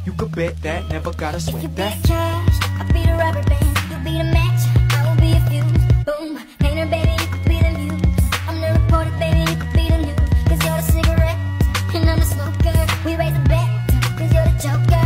You could bet that, never gotta If you sweat be that. the cash, I'll be the rubber band. You be the match, I will be a fuse. Boom, painter baby, you could be the muse. I'm the reporter baby, you could be the news. Cause you're the cigarette, and I'm the smoker. We raise the bet, cause you're the joker.